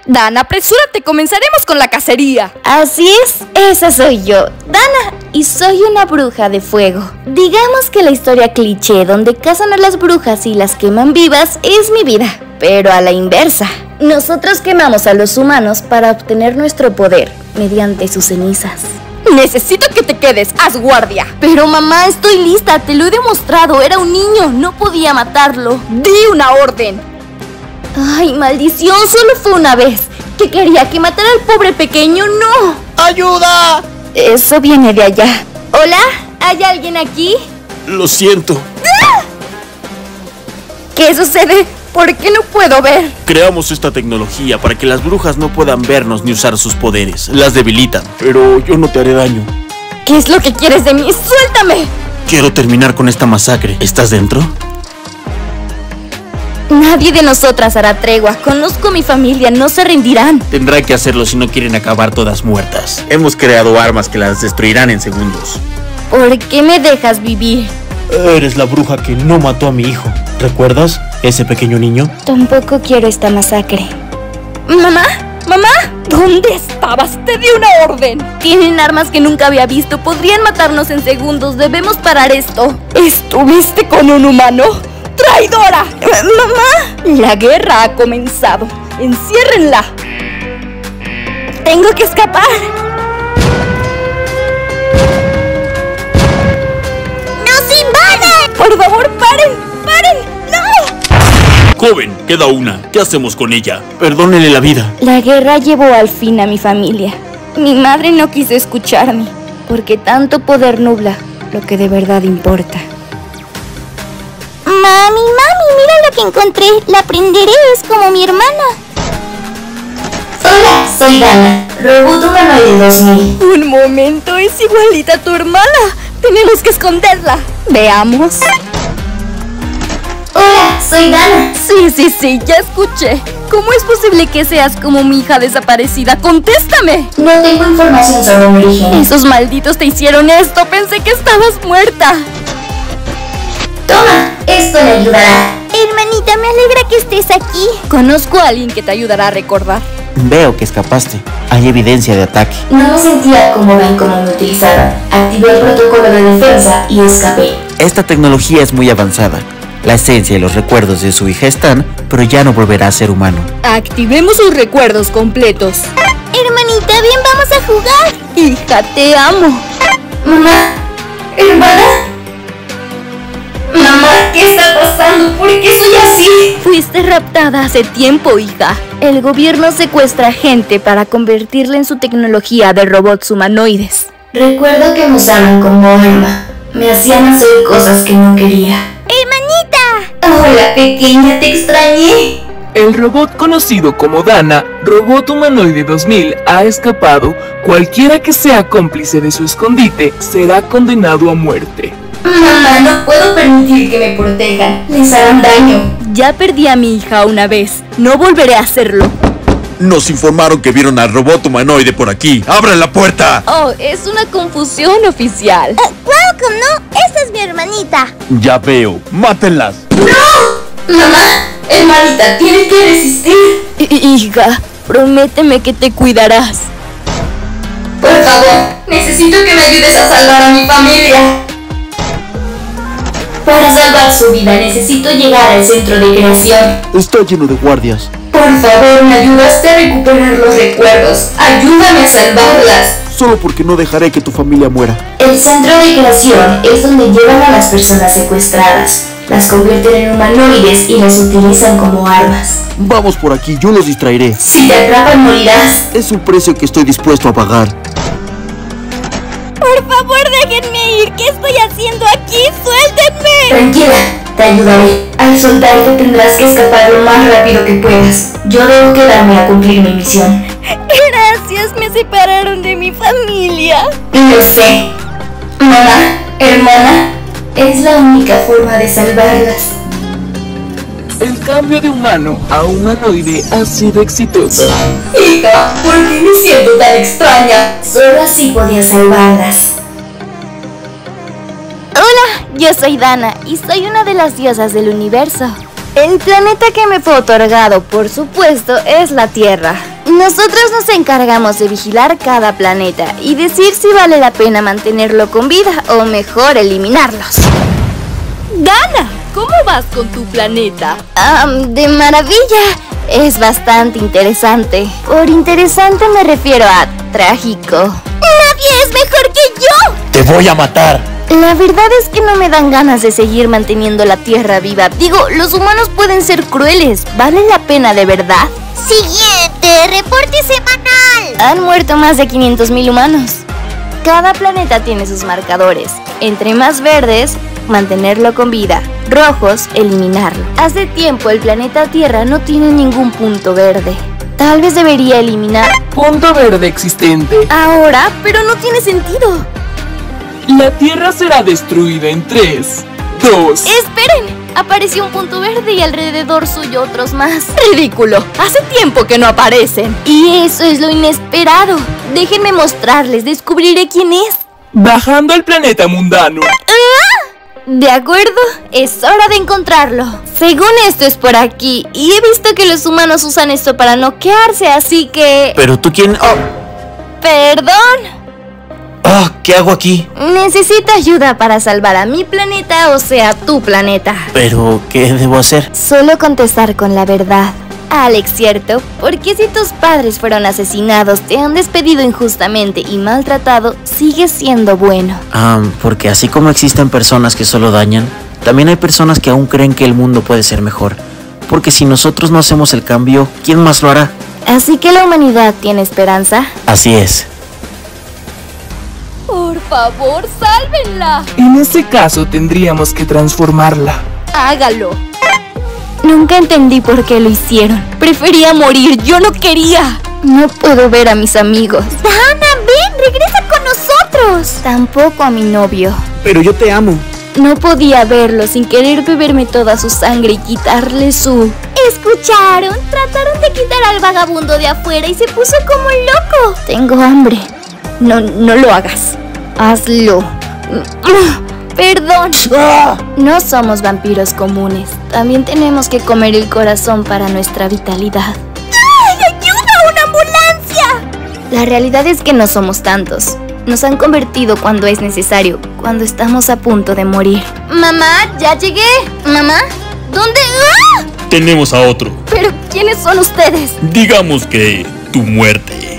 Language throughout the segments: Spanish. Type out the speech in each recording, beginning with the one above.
Dan, apresúrate, comenzaremos con la cacería. Así es, esa soy yo, Dana, y soy una bruja de fuego. Digamos que la historia cliché donde cazan a las brujas y las queman vivas es mi vida, pero a la inversa. Nosotros quemamos a los humanos para obtener nuestro poder mediante sus cenizas. Necesito que te quedes, haz guardia. Pero mamá, estoy lista, te lo he demostrado, era un niño, no podía matarlo. Di una orden. Ay, maldición, solo fue una vez. ¿Que quería que matara al pobre pequeño? ¡No! ¡Ayuda! Eso viene de allá. ¿Hola? ¿Hay alguien aquí? Lo siento. ¡Ah! ¿Qué sucede? ¿Por qué no puedo ver? Creamos esta tecnología para que las brujas no puedan vernos ni usar sus poderes. Las debilitan, pero yo no te haré daño. ¿Qué es lo que quieres de mí? ¡Suéltame! Quiero terminar con esta masacre. ¿Estás dentro? Nadie de nosotras hará tregua. Conozco a mi familia, no se rendirán. Tendrá que hacerlo si no quieren acabar todas muertas. Hemos creado armas que las destruirán en segundos. ¿Por qué me dejas vivir? Eres la bruja que no mató a mi hijo. ¿Recuerdas ese pequeño niño? Tampoco quiero esta masacre. ¿Mamá? ¿Mamá? ¿Dónde estabas? Te di una orden. Tienen armas que nunca había visto. Podrían matarnos en segundos. Debemos parar esto. ¿Estuviste con un humano? ¡Traidora! ¡Mamá! La guerra ha comenzado. ¡Enciérrenla! ¡Tengo que escapar! ¡Nos invaden! ¡Por favor, paren! ¡Paren! ¡No! Joven, queda una. ¿Qué hacemos con ella? Perdónele la vida. La guerra llevó al fin a mi familia. Mi madre no quiso escucharme, porque tanto poder nubla lo que de verdad importa. Mami, mira lo que encontré. La aprenderé, es como mi hermana. Hola, soy Dana, robot humanoide 2000. Un momento, es igualita a tu hermana. Tenemos que esconderla. Veamos. Hola, soy Dana. Sí, ya escuché. ¿Cómo es posible que seas como mi hija desaparecida? ¡Contéstame! No tengo información sobre mi origen. Esos malditos te hicieron esto. Pensé que estabas muerta. Toma, esto le ayudará. Hermanita, me alegra que estés aquí. Conozco a alguien que te ayudará a recordar. Veo que escapaste. Hay evidencia de ataque. No me sentía cómoda en cómo me utilizaban. Activé el protocolo de defensa y escapé. Esta tecnología es muy avanzada. La esencia y los recuerdos de su hija están, pero ya no volverá a ser humano. Activemos sus recuerdos completos. Hermanita, bien, vamos a jugar. Hija, te amo. Mamá, hermana. Mamá, ¿qué está pasando? ¿Por qué soy así? Fuiste raptada hace tiempo, hija. El gobierno secuestra gente para convertirla en su tecnología de robots humanoides. Recuerdo que me usaban como arma. Me hacían hacer cosas que no quería. ¡Hermanita! Hola, pequeña, te extrañé. El robot conocido como Dana, Robot Humanoide 2000, ha escapado. Cualquiera que sea cómplice de su escondite será condenado a muerte. Mamá, no puedo permitir que me protejan. Les harán daño. Ya perdí a mi hija una vez. No volveré a hacerlo. Nos informaron que vieron al robot humanoide por aquí. ¡Abran la puerta! Oh, es una confusión oficial. ¡Claro que no! ¡Esa es mi hermanita! Ya veo. ¡Mátenlas! ¡No! Mamá, hermanita, tienes que resistir. Hija, prométeme que te cuidarás. Por favor, necesito que me ayudes a salvar a mi familia. Para salvar su vida necesito llegar al centro de creación. Está lleno de guardias. Por favor, me ayudaste a recuperar los recuerdos. Ayúdame a salvarlas. Solo porque no dejaré que tu familia muera. El centro de creación es donde llevan a las personas secuestradas. Las convierten en humanoides y las utilizan como armas. Vamos por aquí, yo los distraeré. Si te atrapan, morirás. Es un precio que estoy dispuesto a pagar. Por favor, déjenme ir. ¿Qué estoy haciendo aquí? ¡Suéltenme! Tranquila, te ayudaré. Al soltarte tendrás que escapar lo más rápido que puedas. Yo debo quedarme a cumplir mi misión. Gracias, me separaron de mi familia. Lo sé. Mamá, hermana, es la única forma de salvarlas. El cambio de humano a humanoide ha sido exitoso. Hija, ¿por qué me siento tan extraña? Solo así podía salvarlas. Hola, yo soy Dana y soy una de las diosas del universo. El planeta que me fue otorgado, por supuesto, es la Tierra. Nosotros nos encargamos de vigilar cada planeta y decir si vale la pena mantenerlo con vida o mejor eliminarlos. Dana, ¿cómo vas con tu planeta? De maravilla. Es bastante interesante. Por interesante me refiero a trágico. ¡Nadie es mejor que yo! ¡Te voy a matar! La verdad es que no me dan ganas de seguir manteniendo la Tierra viva. Digo, los humanos pueden ser crueles. ¿Vale la pena de verdad? Siguiente, reporte semanal. Han muerto más de 500.000 humanos. Cada planeta tiene sus marcadores. Entre más verdes, mantenerlo con vida. Rojos, eliminarlo. Hace tiempo el planeta Tierra no tiene ningún punto verde. Tal vez debería eliminar Punto verde existente. ahora, pero no tiene sentido. La Tierra será destruida en 3, 2... ¡Esperen! Apareció un punto verde y alrededor suyo otros más. Ridículo, hace tiempo que no aparecen. Y eso es lo inesperado. Déjenme mostrarles, descubriré quién es. Bajando al planeta mundano. De acuerdo, es hora de encontrarlo. Según esto es por aquí, y he visto que los humanos usan esto para noquearse, así que... ¿Pero tú quién? ¡Perdón! ¿Qué hago aquí? Necesito ayuda para salvar a mi planeta, o sea, tu planeta. ¿Pero qué debo hacer? Solo contestar con la verdad. Alex, ¿cierto? Porque si tus padres fueron asesinados, te han despedido injustamente y maltratado, sigues siendo bueno. Porque así como existen personas que solo dañan, también hay personas que aún creen que el mundo puede ser mejor. Porque si nosotros no hacemos el cambio, ¿quién más lo hará? ¿Así que la humanidad tiene esperanza? Así es. Por favor, sálvenla. En ese caso tendríamos que transformarla. Hágalo. Nunca entendí por qué lo hicieron. Prefería morir, yo no quería. No puedo ver a mis amigos. Dana, ven, regresa con nosotros. Tampoco a mi novio. Pero yo te amo. No podía verlo sin querer beberme toda su sangre y quitarle su... ¿Escucharon? Trataron de quitar al vagabundo de afuera y se puso como loco. Tengo hambre. No lo hagas. Hazlo. Perdón. No somos vampiros comunes. También tenemos que comer el corazón para nuestra vitalidad. ¡Ay, ayuda! ¡Una ambulancia! La realidad es que no somos tantos. Nos han convertido cuando es necesario, cuando estamos a punto de morir. Mamá, ya llegué. Mamá, ¿dónde? ¡Ah! Tenemos a otro. ¿Pero quiénes son ustedes? Digamos que tu muerte.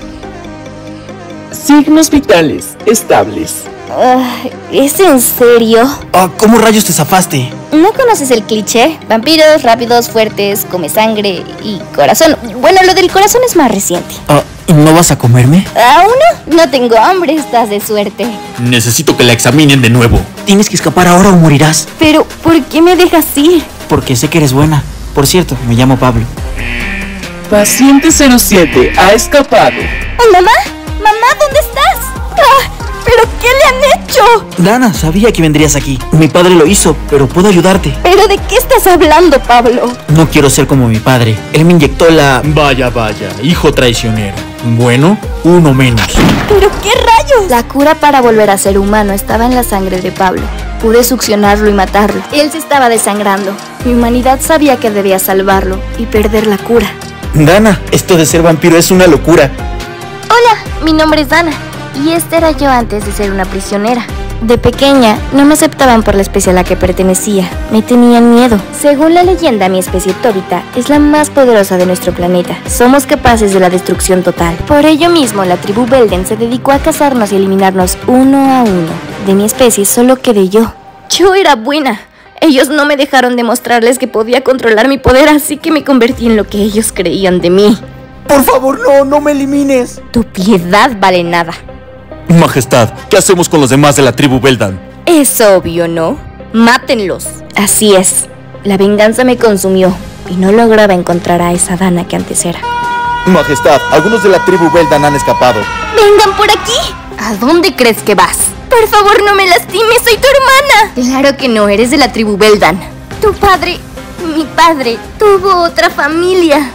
Signos vitales estables. ¿Es en serio? ¿Cómo rayos te zafaste? ¿No conoces el cliché? Vampiros, rápidos, fuertes, come sangre y corazón. Bueno, lo del corazón es más reciente. ¿No vas a comerme? ¿Aún no? No tengo hambre, estás de suerte. Necesito que la examinen de nuevo. Tienes que escapar ahora o morirás. Pero, ¿por qué me dejas ir? Porque sé que eres buena. Por cierto, me llamo Pablo. Paciente 07 ha escapado. ¿Mamá? ¿Mamá, dónde estás? ¿Pero qué le han hecho? Dana, sabía que vendrías aquí. Mi padre lo hizo, pero puedo ayudarte. ¿Pero de qué estás hablando, Pablo? No quiero ser como mi padre. Él me inyectó la... Vaya, hijo traicionero. Bueno, uno menos. ¿Pero qué rayos? La cura para volver a ser humano estaba en la sangre de Pablo. Pude succionarlo y matarlo. Él se estaba desangrando. Mi humanidad sabía que debía salvarlo y perder la cura. Dana, esto de ser vampiro es una locura. Hola, mi nombre es Dana. Y esta era yo antes de ser una prisionera. De pequeña, no me aceptaban por la especie a la que pertenecía. Me tenían miedo. Según la leyenda, mi especie Tobita es la más poderosa de nuestro planeta. Somos capaces de la destrucción total. Por ello mismo, la tribu Belden se dedicó a cazarnos y eliminarnos uno a uno. De mi especie solo quedé yo. Yo era buena. Ellos no me dejaron demostrarles que podía controlar mi poder, así que me convertí en lo que ellos creían de mí. Por favor, no me elimines. Tu piedad vale nada. Majestad, ¿qué hacemos con los demás de la tribu Beldan? Es obvio, ¿no? Mátenlos. Así es. La venganza me consumió y no lograba encontrar a esa Dana que antes era. Majestad, algunos de la tribu Beldan han escapado. ¡Vengan por aquí! ¿A dónde crees que vas? Por favor, no me lastimes, soy tu hermana. Claro que no, eres de la tribu Beldan. Tu padre, mi padre, tuvo otra familia.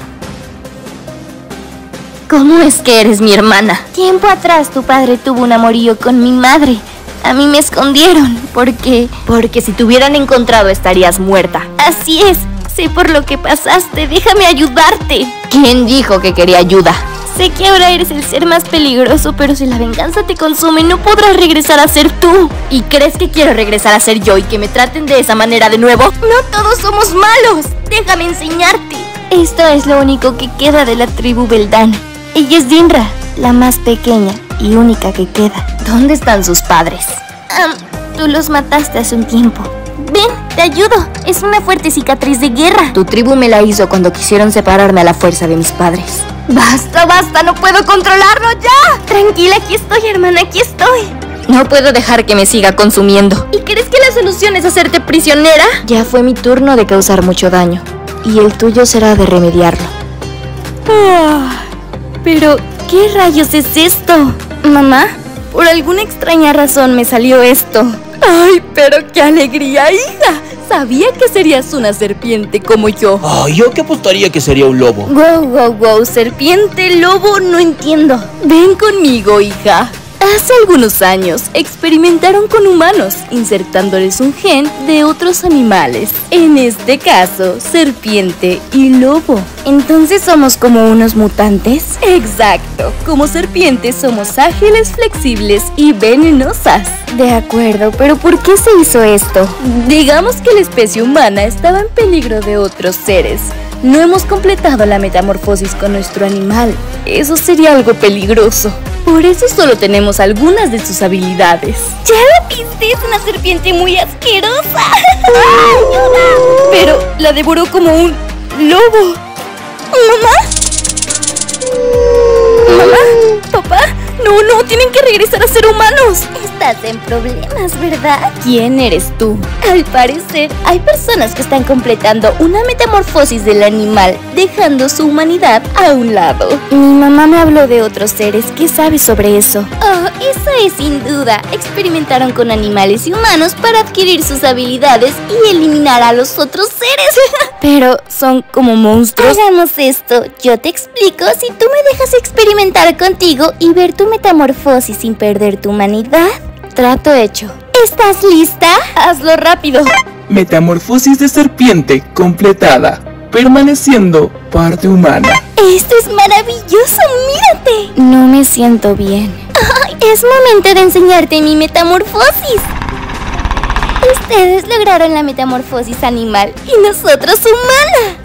¿Cómo es que eres mi hermana? Tiempo atrás tu padre tuvo un amorío con mi madre. A mí me escondieron porque si te hubieran encontrado estarías muerta. Así es, Sé por lo que pasaste, déjame ayudarte. ¿Quién dijo que quería ayuda? Sé que ahora eres el ser más peligroso, pero si la venganza te consume, no podrás regresar a ser tú. ¿Y crees que quiero regresar a ser yo y que me traten de esa manera de nuevo? No todos somos malos. Déjame enseñarte. Esto es lo único que queda de la tribu Beldán. Ella es Dinra, la más pequeña y única que queda. ¿Dónde están sus padres? Tú los mataste hace un tiempo. Ven, te ayudo. Es una fuerte cicatriz de guerra. Tu tribu me la hizo cuando quisieron separarme a la fuerza de mis padres. Basta, basta, no puedo controlarlo ya. Tranquila, aquí estoy, hermana, aquí estoy. No puedo dejar que me siga consumiendo. ¿Y crees que la solución es hacerte prisionera? Ya fue mi turno de causar mucho daño, y el tuyo será de remediarlo. Pero, ¿qué rayos es esto? Mamá, por alguna extraña razón me salió esto. ¡Ay, pero qué alegría, hija! Sabía que serías una serpiente como yo. Ay, yo que apostaría que sería un lobo. Wow, serpiente, lobo, no entiendo. Ven conmigo, hija. Hace algunos años experimentaron con humanos, insertándoles un gen de otros animales. En este caso, serpiente y lobo. ¿Entonces somos como unos mutantes? Exacto. Como serpientes somos ágiles, flexibles y venenosas. De acuerdo, pero ¿por qué se hizo esto? Digamos que la especie humana estaba en peligro de otros seres. No hemos completado la metamorfosis con nuestro animal. Eso sería algo peligroso. Por eso solo tenemos algunas de sus habilidades. ¿Ya la viste? Es una serpiente muy asquerosa. Pero la devoró como un lobo. ¿Mamá? ¿Mamá? ¿Papá? No, tienen que regresar a ser humanos. Estás en problemas, ¿verdad? ¿Quién eres tú? Al parecer, hay personas que están completando una metamorfosis del animal, dejando su humanidad a un lado. Mi mamá me habló de otros seres. ¿Qué sabes sobre eso? Oh, eso es sin duda. Experimentaron con animales y humanos para adquirir sus habilidades y eliminar a los otros seres. Pero son como monstruos. Hagamos esto. Yo te explico si tú me dejas experimentar contigo y ver tu metamorfosis sin perder tu humanidad. Trato hecho. ¿Estás lista? Hazlo rápido. Metamorfosis de serpiente completada, permaneciendo parte humana. ¡Esto es maravilloso! ¡Mírate! No me siento bien. ¡Ay! Es momento de enseñarte mi metamorfosis. Ustedes lograron la metamorfosis animal y nosotros humana.